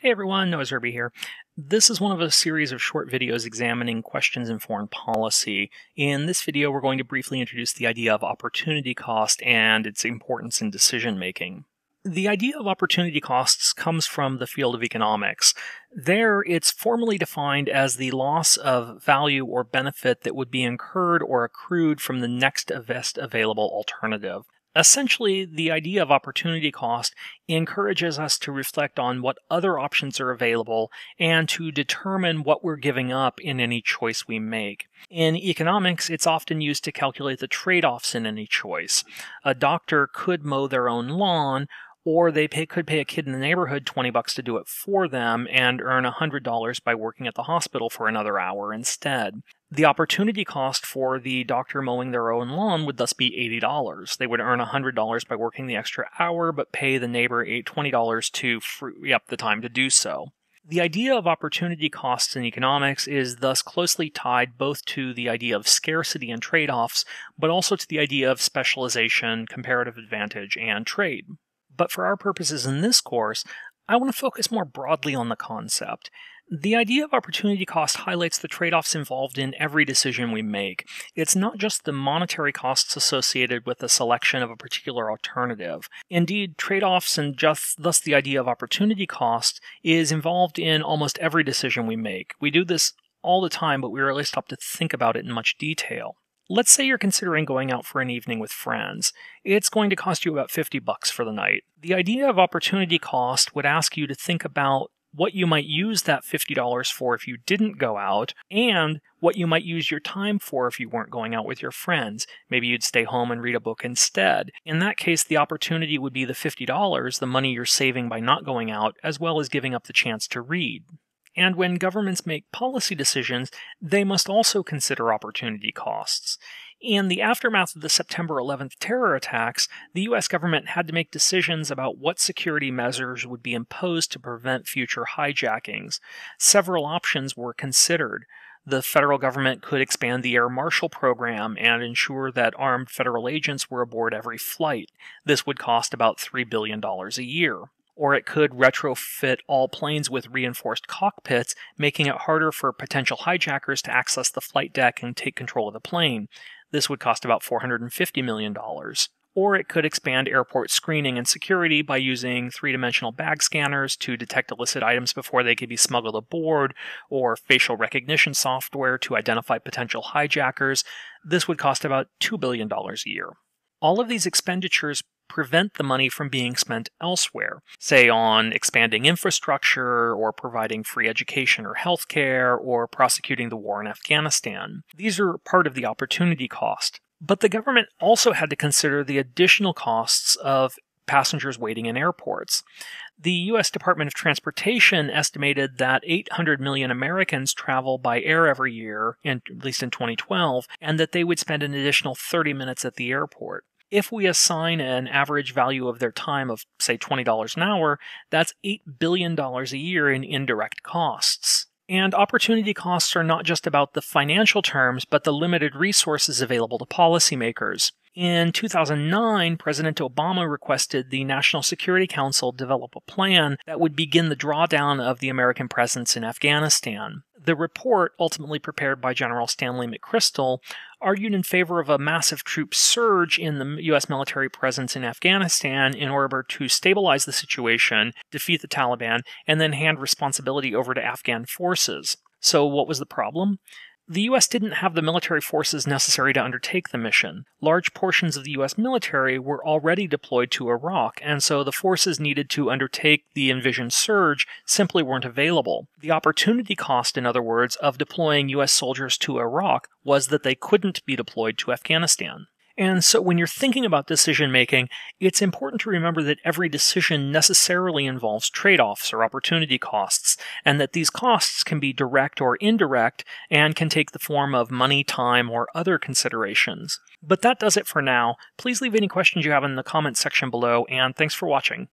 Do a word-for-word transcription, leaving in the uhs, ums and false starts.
Hey everyone, Noah Zerby here. This is one of a series of short videos examining questions in foreign policy. In this video, we're going to briefly introduce the idea of opportunity cost and its importance in decision making. The idea of opportunity costs comes from the field of economics. There, it's formally defined as the loss of value or benefit that would be incurred or accrued from the next best available alternative. Essentially, the idea of opportunity cost encourages us to reflect on what other options are available and to determine what we're giving up in any choice we make. In economics, it's often used to calculate the trade-offs in any choice. A doctor could mow their own lawn, or they pay, could pay a kid in the neighborhood twenty bucks to do it for them and earn one hundred dollars by working at the hospital for another hour instead. The opportunity cost for the doctor mowing their own lawn would thus be eighty dollars. They would earn one hundred dollars by working the extra hour, but pay the neighbor twenty dollars to free up the time to do so. The idea of opportunity costs in economics is thus closely tied both to the idea of scarcity and trade-offs, but also to the idea of specialization, comparative advantage, and trade. But for our purposes in this course, I want to focus more broadly on the concept. The idea of opportunity cost highlights the trade-offs involved in every decision we make. It's not just the monetary costs associated with the selection of a particular alternative. Indeed, trade-offs and just thus the idea of opportunity cost is involved in almost every decision we make. We do this all the time, but we rarely stop to think about it in much detail. Let's say you're considering going out for an evening with friends. It's going to cost you about fifty bucks for the night. The idea of opportunity cost would ask you to think about what you might use that fifty dollars for if you didn't go out, and what you might use your time for if you weren't going out with your friends. Maybe you'd stay home and read a book instead. In that case, the opportunity would be the fifty dollars, the money you're saving by not going out, as well as giving up the chance to read. And when governments make policy decisions, they must also consider opportunity costs. In the aftermath of the September eleventh terror attacks, the U S government had to make decisions about what security measures would be imposed to prevent future hijackings. Several options were considered. The federal government could expand the Air Marshal program and ensure that armed federal agents were aboard every flight. This would cost about three billion dollars a year. Or it could retrofit all planes with reinforced cockpits, making it harder for potential hijackers to access the flight deck and take control of the plane. This would cost about four hundred fifty million dollars. Or it could expand airport screening and security by using three-dimensional bag scanners to detect illicit items before they could be smuggled aboard, or facial recognition software to identify potential hijackers. This would cost about two billion dollars a year. All of these expenditures prevent the money from being spent elsewhere, say on expanding infrastructure, or providing free education or healthcare, or prosecuting the war in Afghanistan. These are part of the opportunity cost. But the government also had to consider the additional costs of passengers waiting in airports. The U S Department of Transportation estimated that eight hundred million Americans travel by air every year, in, at least in twenty twelve, and that they would spend an additional thirty minutes at the airport. If we assign an average value of their time of, say, twenty dollars an hour, that's eight billion dollars a year in indirect costs. And opportunity costs are not just about the financial terms, but the limited resources available to policymakers. In two thousand nine, President Obama requested the National Security Council develop a plan that would begin the drawdown of the American presence in Afghanistan. The report, ultimately prepared by General Stanley McChrystal, argued in favor of a massive troop surge in the U S military presence in Afghanistan in order to stabilize the situation, defeat the Taliban, and then hand responsibility over to Afghan forces. So what was the problem? The U S didn't have the military forces necessary to undertake the mission. Large portions of the U S military were already deployed to Iraq, and so the forces needed to undertake the envisioned surge simply weren't available. The opportunity cost, in other words, of deploying U S soldiers to Iraq was that they couldn't be deployed to Afghanistan. And so when you're thinking about decision-making, it's important to remember that every decision necessarily involves trade-offs or opportunity costs, and that these costs can be direct or indirect and can take the form of money, time, or other considerations. But that does it for now. Please leave any questions you have in the comments section below, and thanks for watching.